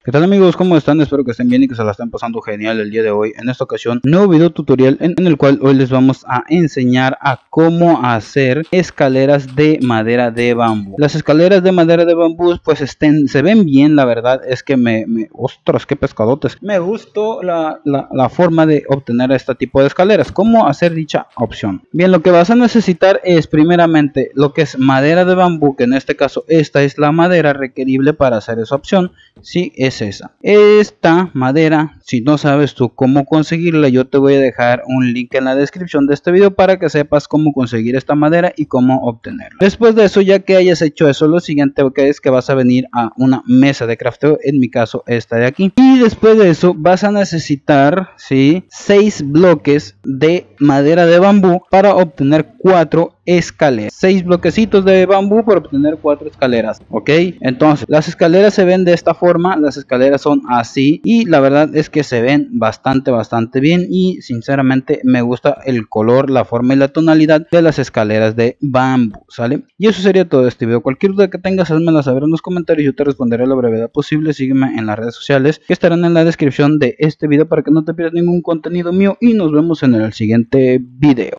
¿Qué tal amigos? ¿Cómo están? Espero que estén bien y que se la estén pasando genial el día de hoy. En esta ocasión, nuevo video tutorial en el cual hoy les vamos a enseñar a cómo hacer escaleras de madera de bambú. Las escaleras de madera de bambú pues se ven bien, la verdad es que ostras, qué pescadotes. Me gustó la forma de obtener este tipo de escaleras. ¿Cómo hacer dicha opción? Bien, lo que vas a necesitar es primeramente lo que es madera de bambú, que en este caso esta es la madera requerible para hacer esa opción. Sí, es esta madera. Si no sabes tú cómo conseguirla, yo te voy a dejar un link en la descripción de este video para que sepas cómo conseguir esta madera y cómo obtenerla. Después de eso, ya que hayas hecho eso, lo siguiente es que vas a venir a una mesa de crafteo, en mi caso esta de aquí, y después de eso vas a necesitar 6 bloques de madera de bambú para obtener 4 escaleras. 6 bloquecitos de bambú para obtener 4 escaleras. Ok, entonces las escaleras se ven de esta forma. Las escaleras son así y la verdad es que se ven bastante bien, y sinceramente me gusta el color, la forma y la tonalidad de las escaleras de bambú, ¿sale? Y eso sería todo de este video. Cualquier duda que tengas, házmela saber en los comentarios, yo te responderé a la brevedad posible. Sígueme en las redes sociales que estarán en la descripción de este video para que no te pierdas ningún contenido mío, y nos vemos en el siguiente video.